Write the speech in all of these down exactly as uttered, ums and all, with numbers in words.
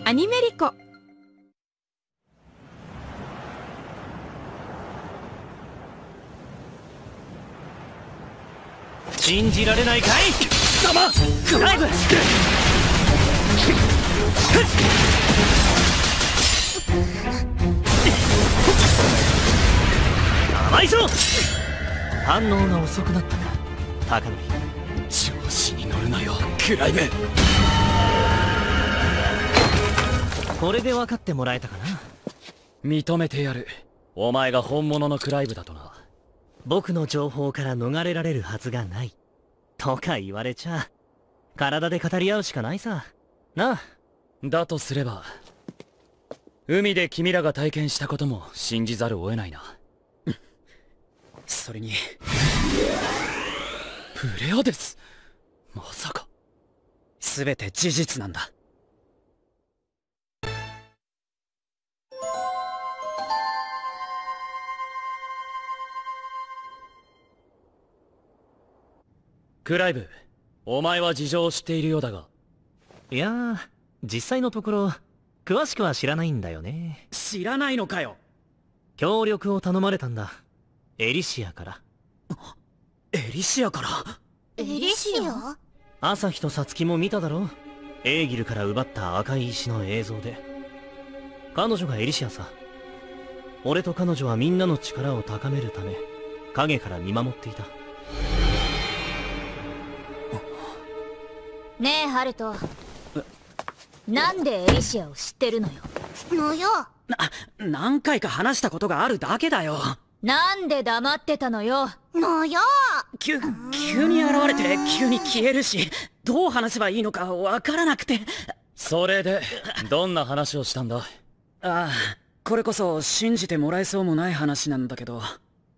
アニメリコ。 信じられないかい貴様。クライブ甘いぞ。反応が遅くなったか高則。調子に乗るなよクライブ。これで分かってもらえたかな。認めてやる。お前が本物のクライブだとな。僕の情報から逃れられるはずがないとか言われちゃ体で語り合うしかないさなあ。だとすれば海で君らが体験したことも信じざるを得ないな。それにプレアデス、まさか全て事実なんだ。クライブ、お前は事情を知っているようだが。いやー、実際のところ詳しくは知らないんだよね。知らないのかよ。協力を頼まれたんだ、エリシアから。エリシアから？ エリシア？ 朝日とサツキも見ただろ、エーギルから奪った赤い石の映像で。彼女がエリシアさ。俺と彼女はみんなの力を高めるため影から見守っていた。 ねえハルト、なんでエリシアを知ってるのよ。のよ。 な、何回か話したことがあるだけだよ。 なんで黙ってたのよ。のよ。 急、急に現れて急に消えるし、どう話せばいいのかわからなくて。 それでどんな話をしたんだ？ああ、これこそ信じてもらえそうもない話なんだけど。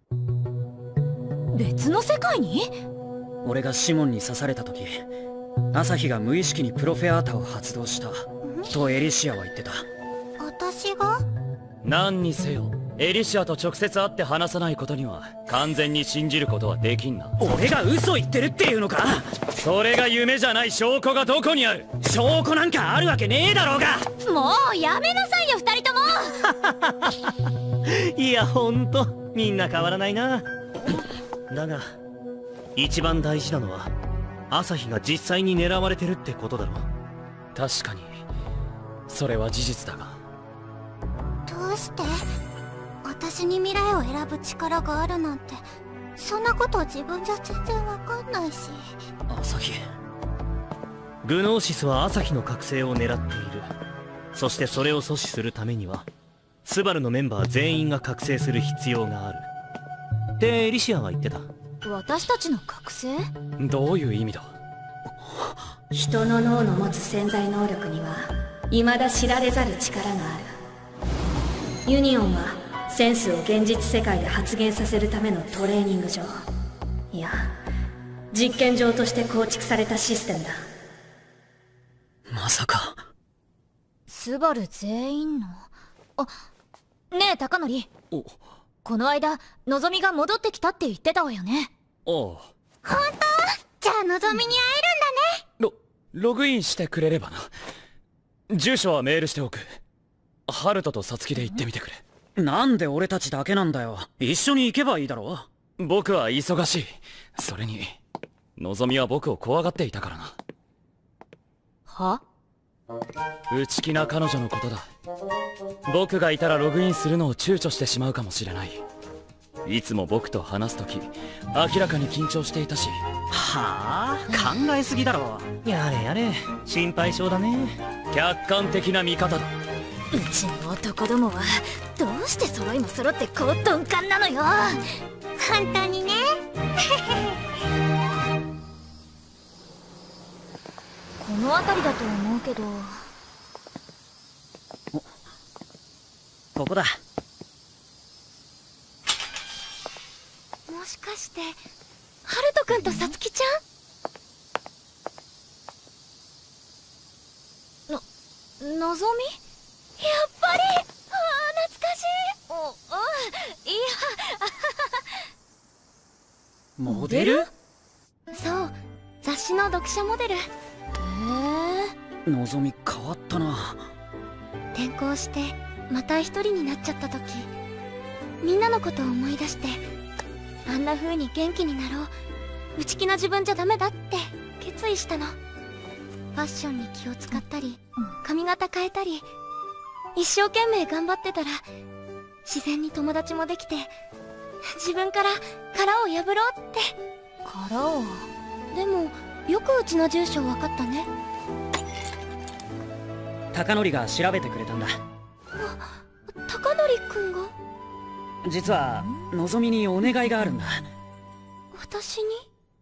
別の世界に？ 俺がシモンに刺された時、朝日が無意識にプロフェアータを発動したとエリシアは言ってた。 私が？ 何にせよエリシアと直接会って話さないことには完全に信じることはできんな。 俺が嘘言ってるっていうのか？ それが夢じゃない証拠がどこにある？ 証拠なんかあるわけねえだろうが。 もうやめなさいよ二人とも。 いやほんとみんな変わらないな。だが一番大事なのは朝日が実際に狙われてるってことだろ。確かにそれは事実だが。 どうして私に未来を選ぶ力があるなんて、そんなこと自分じゃ全然わかんないし。 朝日、 グノーシスは朝日の覚醒を狙っている。そしてそれを阻止するためにはスバルのメンバー全員が覚醒する必要があるってエリシアは言ってた。 私たちの覚醒？ どういう意味だ？ 人の脳の持つ潜在能力には未だ知られざる力がある。ユニオンはセンスを現実世界で発現させるためのトレーニング場、いや実験場として構築されたシステムだ。 まさかスバル全員の？あ、ねえ高則、 お、 この間のぞみが戻ってきたって言ってたわよね。 おう。 本当？じゃあのぞみに会えるんだね。 ロ、ログインしてくれればな。住所はメールしておく。ハルトとサツキで行ってみてくれ。 なんで俺たちだけなんだよ。一緒に行けばいいだろ。 僕は忙しい。それにのぞみは僕を怖がっていたからな。 は？ 内気な彼女のことだ。僕がいたらログインするのを躊躇してしまうかもしれない。いつも僕と話すとき明らかに緊張していたし。 はあ、考えすぎだろ。 やれやれ、心配性だね。客観的な見方だ。 うちの男どもはどうして揃いも揃ってこう鈍感なのよ。本当にね。この辺りだと思うけど。 ここだ。 もしかしてハルト君とサツキちゃん？の、のぞみ？やっぱり。ああ、懐かしい。お、うん、いや。 モデル？ そう、雑誌の読者モデル。へえ。 のぞみ変わったな。 転校してまた一人になっちゃった時、みんなのことを思い出して、あんな風に元気になろう、内気な自分じゃダメだって決意したの。ファッションに気を使ったり、髪型変えたり、一生懸命頑張ってたら自然に友達もできて、自分から殻を破ろうって。殻を？でもよくうちの住所分かったね。 高則が調べてくれたんだ。 あ、高則くんが？ 実はのぞみにお願いがあるんだ。 私に？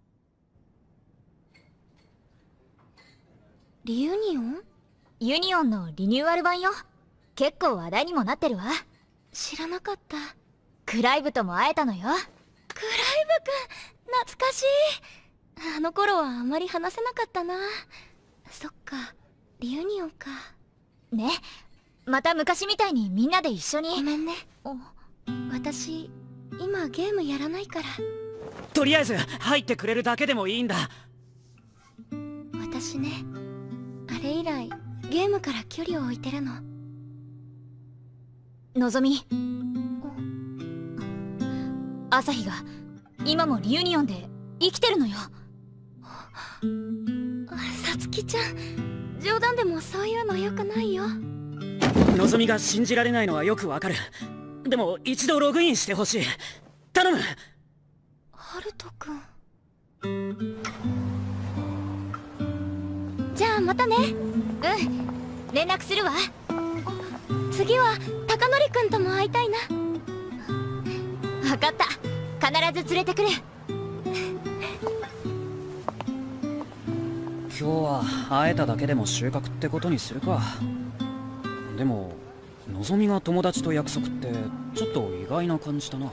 リユニオン？ ユニオンのリニューアル版よ。結構話題にもなってるわ。 知らなかった。 クライブとも会えたのよ。 クライブくん、懐かしい。あの頃はあまり話せなかったな。そっか、リユニオンか。 ね、また昔みたいにみんなで一緒に。 ごめんね。私今ゲームやらないから。 とりあえず入ってくれるだけでもいいんだ。 私ね、あれ以来ゲームから距離を置いてるの。 のぞみ、朝日が今もリユニオンで生きてるのよ。 さつきちゃん、冗談でもそういうのよくないよ。 のぞみが信じられないのはよくわかる。でも一度ログインしてほしい。頼む。 ハルトくん。じゃあまたね。 うん、連絡するわ。 次は高則くんとも会いたいな。 分かった、必ず連れてくる。 今日は会えただけでも収穫ってことにするか。でものぞみが友達と約束ってちょっと意外な感じだな。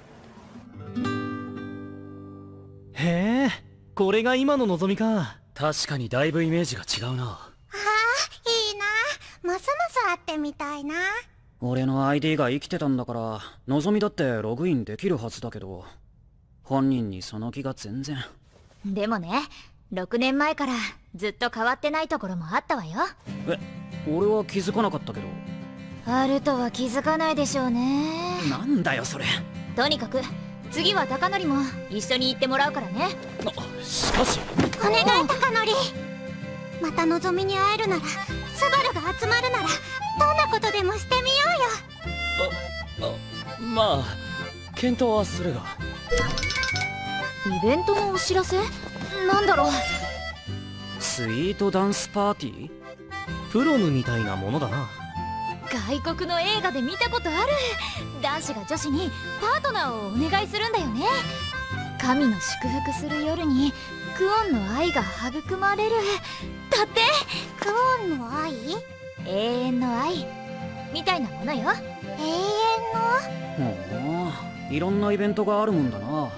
へえ、これが今ののぞみか。確かにだいぶイメージが違うな。 ああ、いいな。ますます会ってみたいな。 俺の アイディー が生きてたんだからのぞみだってログインできるはずだけど、本人にその気が全然。 でもね、ろくねんまえからずっと変わってないところもあったわよ。 え、俺は気づかなかったけど。 あるとは気づかないでしょうね。 なんだよそれ。 とにかく次は高則も一緒に行ってもらうからね。 あ、しかし。 お願い高則。またのぞみに会えるなら、スバルが集まるならどんなことでもしてみようよ。あ、あ、まあ検討はするが。 イベントのお知らせ？なんだろう。 スイートダンスパーティー？ プロムみたいなものだな。 外国の映画で見たことある。男子が女子にパートナーをお願いするんだよね。神の祝福する夜にクオンの愛が育まれる。だってクオンの愛？ 永遠の愛みたいなものよ。 永遠の？ ほう、いろんなイベントがあるもんだな。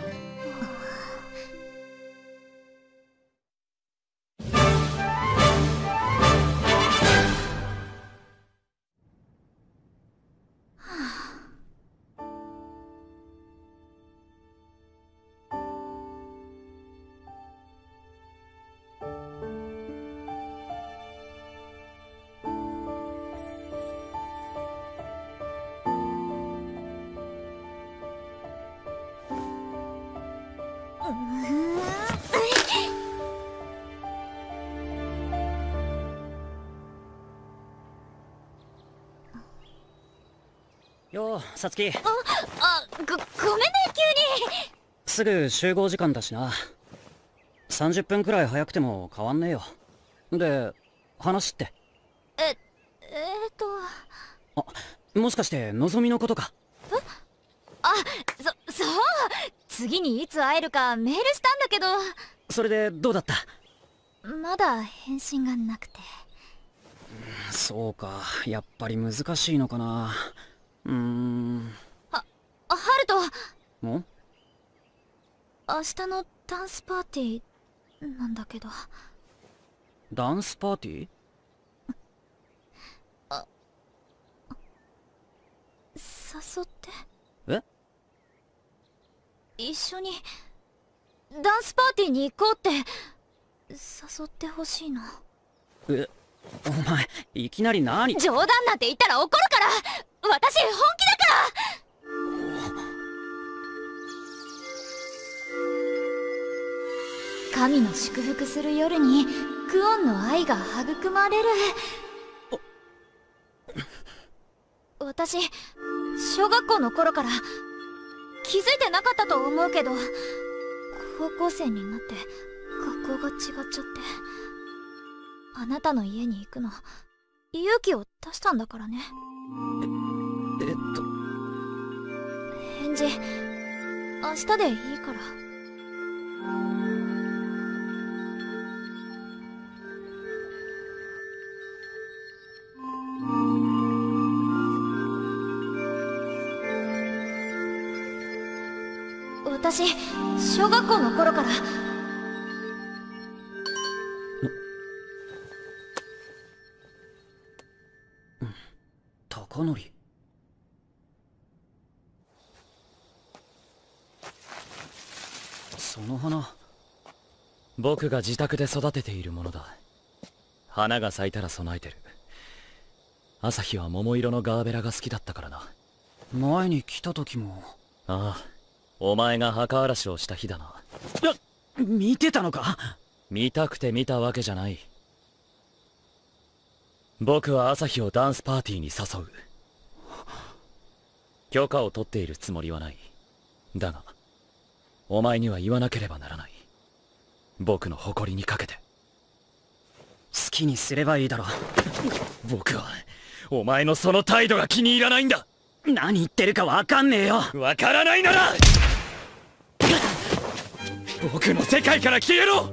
よう、さつき。 あ、あ、ご、ごめんね、急に。 すぐ集合時間だしな。さんじゅっぷんくらい早くても変わんねえよ。で、話って。 え、えーと。 あ、もしかしてのぞみのことか。 え？あ、そ、そう。次にいつ会えるかメールしたんだけど。 それでどうだった？ まだ返信がなくて。 そうか、やっぱり難しいのかな。うーん。 あ、ハルト。 ん？ 明日のダンスパーティーなんだけど。 ダンスパーティー？ あ、誘って。 え？ 一緒にダンスパーティーに行こうって誘ってほしいの。 え、 お前いきなり何？ 冗談なんて言ったら怒るから。私本気だから。神の祝福する夜にクオンの愛が育まれる。私小学校の頃から気づいてなかったと思うけど、高校生になって学校が違っちゃって、あなたの家に行くの勇気を出したんだからね。 ええっと返事明日でいいから。私小学校の頃から高則、その花、 僕が自宅で育てているものだ。花が咲いたら備えてる。朝日は桃色のガーベラが好きだったからな。 前に来た時も。 ああ、お前が墓荒らしをした日だな。 見てたのか？ 見たくて見たわけじゃない。僕は朝日をダンスパーティーに誘う。許可を取っているつもりはない。だがお前には言わなければならない。僕の誇りにかけて。 好きにすればいいだろ。 僕はお前のその態度が気に入らないんだ。 何言ってるかわかんねえよ。 わからないなら僕の世界から消えろ。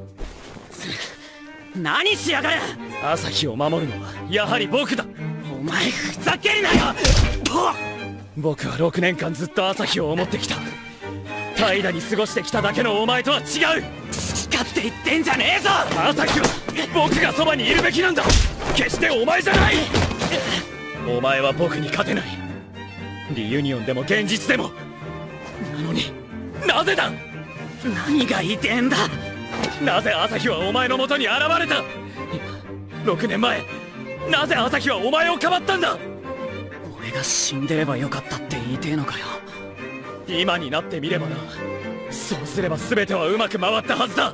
何しやがる。 朝日を守るのはやはり僕だ。 お前ふざけるなよ。 僕はろくねんかんずっと朝日を思ってきた。怠惰に過ごしてきただけのお前とは違う。 好き勝手言ってんじゃねえぞ。 朝日は僕がそばにいるべきなんだ。決してお前じゃない。お前は僕に勝てない。リユニオンでも現実でも。なのになぜだ。 何が言いてえんだ。 なぜ朝日はお前の元に現れた。ろくねんまえなぜ朝日はお前をかばったんだ。 俺が死んでればよかったって言いてえのかよ。 今になってみればな。そうすれば全てはうまく回ったはずだ。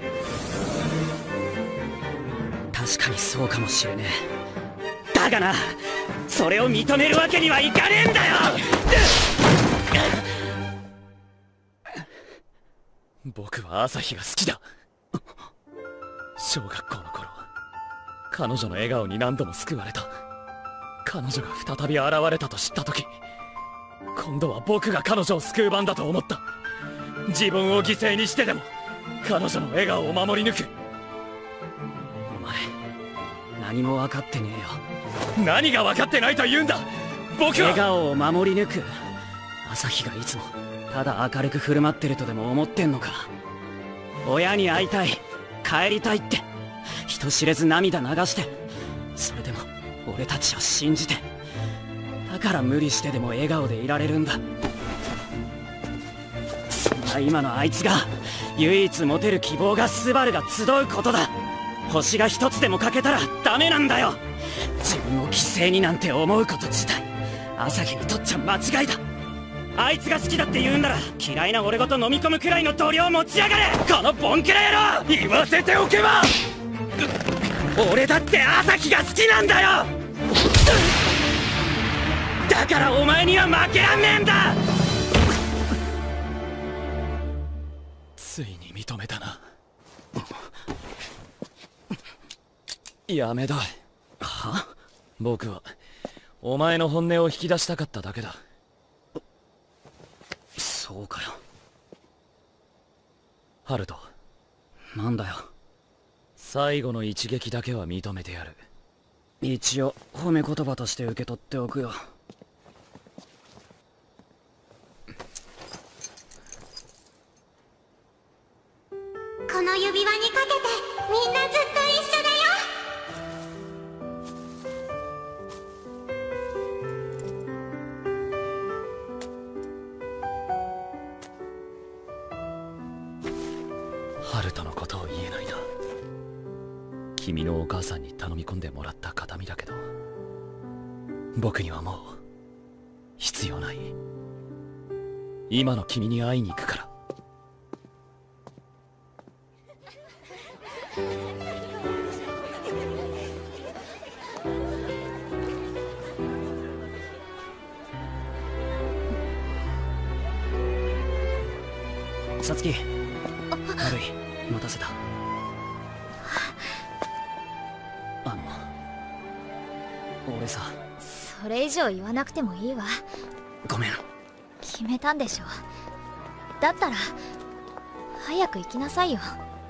確かにそうかもしれねえ。だがな、それを認めるわけにはいかねえんだよ。 僕は朝日が好きだ。小学校の頃彼女の笑顔に何度も救われた。彼女が再び現れたと知った時、今度は僕が彼女を救う番だと思った。自分を犠牲にしてでも彼女の笑顔を守り抜く。 お前何も分かってねえよ。 何が分かってないと言うんだ。僕は笑顔を守り抜く。朝日がいつもただ明るく振る舞ってるとでも思ってんのか。親に会いたい、帰りたいって人知れず涙流して、それでも俺たちを信じて、だから無理してでも笑顔でいられるんだ。そんな今のあいつが唯一持てる希望がスバルが集うことだ。星が一つでも欠けたらダメなんだよ。自分を犠牲になんて思うこと自体朝日にとっちゃ間違いだ。あいつが好きだって言うんなら嫌いな俺ごと飲み込むくらいの度量持ちやがれ、このボンクラ野郎。 言わせておけば。 俺だって朝日が好きなんだよ。だからお前には負けらんねえんだ。 ついに認めたな。やめだ。 は？ 僕はお前の本音を引き出したかっただけだ。 そうかよ。 ハルト、 なんだよ。 最後の一撃だけは認めてやる。 一応褒め言葉として受け取っておくよ。 この指輪にかけてみんなずっと一緒だよ。 ハルトのことを言えないな。 君のお母さんに頼み込んでもらった形見だけど、僕にはもう必要ない。今の君に会いに行くから。 さつき、悪い、待たせた。あの俺さ。 それ以上言わなくてもいいわ。 ごめん。 決めたんでしょ。だったら早く行きなさいよ。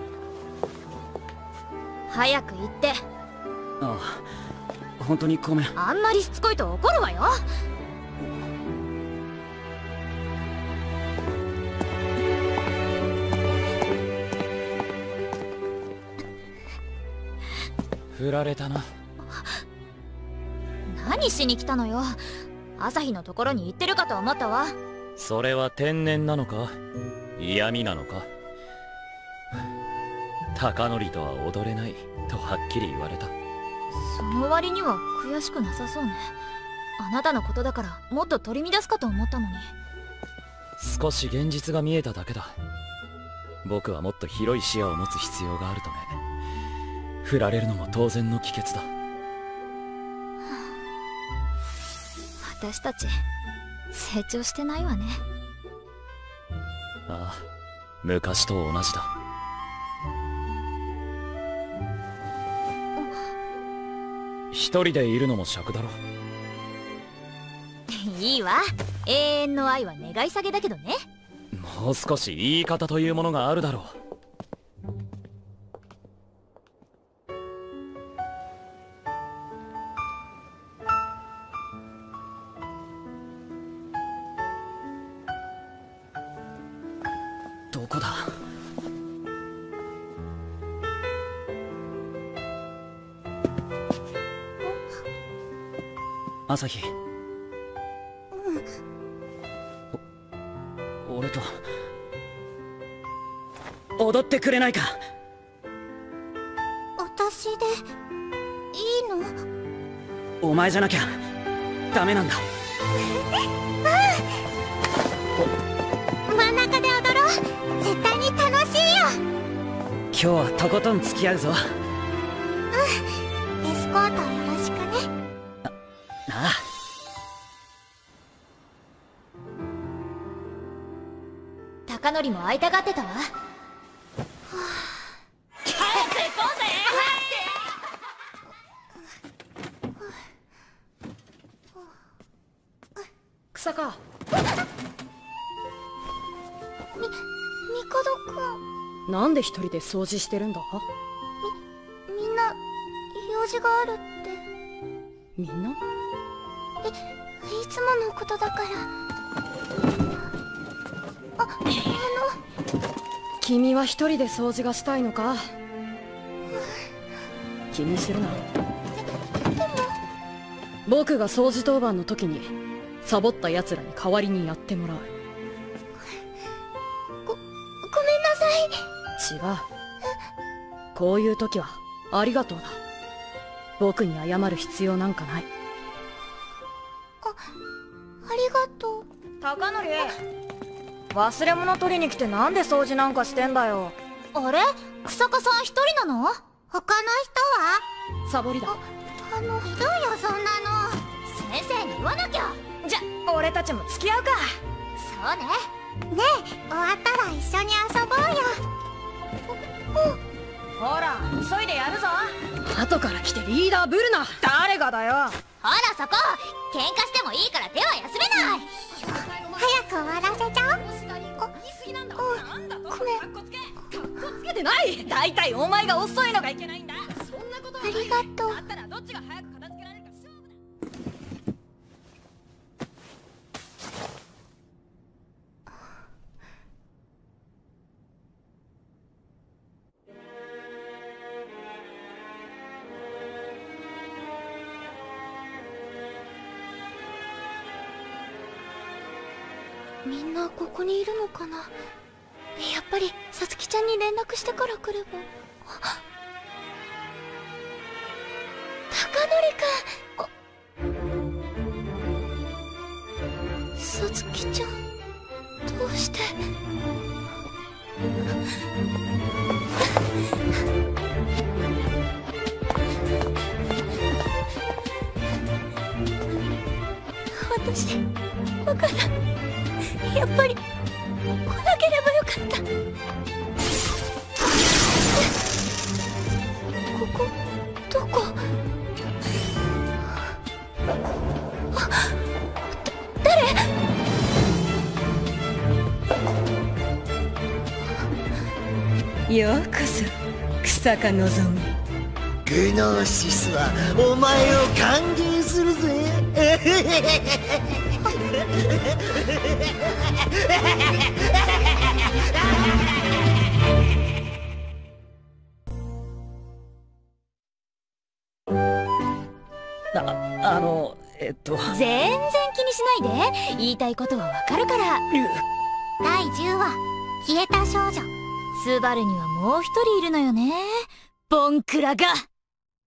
早く行って。 ああ、本当にごめん。 あんまりしつこいと怒るわよ。 振られたな。 何しに来たのよ。朝日のところに行ってるかと思ったわ。 それは天然なのか嫌味なのか。高則とは踊れないとはっきり言われた。 その割には悔しくなさそうね。あなたのことだからもっと取り乱すかと思ったのに。 少し現実が見えただけだ。僕はもっと広い視野を持つ必要があるため、振られるのも当然の帰結だ。 私たち成長してないわね。 ああ、昔と同じだ。一人でいるのも尺だろ。 いいわ。永遠の愛は願い下げだけどね。 もう少し言い方というものがあるだろう。 どこだ。朝日。お俺と踊ってくれないか。 私でいいの？ お前じゃなきゃダメなんだ。 真ん中で踊ろう。絶対に楽しいよ。 今日はとことん付き合うぞ。 うん、エスコートよろしくね。 ああ。 高則も会いたがってたわ。 草か。 み、みかどくん。 なんで一人で掃除してるんだ。 み、みんな用事があるって。 みんな？ い、いつものことだから。あ、あの君は一人で掃除がしたいのか。気にするな。 でも僕が掃除当番の時にサボった奴らに代わりにやってもらう。 ご、ごめんなさい。 違う。こういう時はありがとうだ。僕に謝る必要なんかない。 あ、ありがとう。 高則、忘れ物取りに来てなんで掃除なんかしてんだよ。 あれ、草加さん一人なの？ 他の人は？ サボりだ。 あの、ひどいよそんなの。 先生に言わなきゃ。 じゃ、俺たちも付き合うか。 そうね。 ねえ、終わったら一緒に遊ぼうよ。 ほら、急いでやるぞ。 後から来てリーダーぶるな。 誰がだよ。 ほらそこ、喧嘩してもいいから手は休めない。 早く終わらせちゃおう。ごめん。 かっこつけてない。だいたいお前が遅いのがいけないんだ。そんなことはない。 ありがとう。 だったらどっちが早く片付けられるか勝負だ。 みんなここにいるのかな。やっぱりさつきちゃんに連絡してから来れば。 君。さつきちゃん、どうして。私、わからん。やっぱり来なければよかった。ここどこ。あ、だ誰。 ようこそ草加のぞみ。 グノーシスはお前を歓迎するぜ。 あ、あのえっと全然気にしないで。言いたいことはわかるから。 だいじゅうわ、消えた少女。 スバルにはもう一人いるのよね、ボンクラが。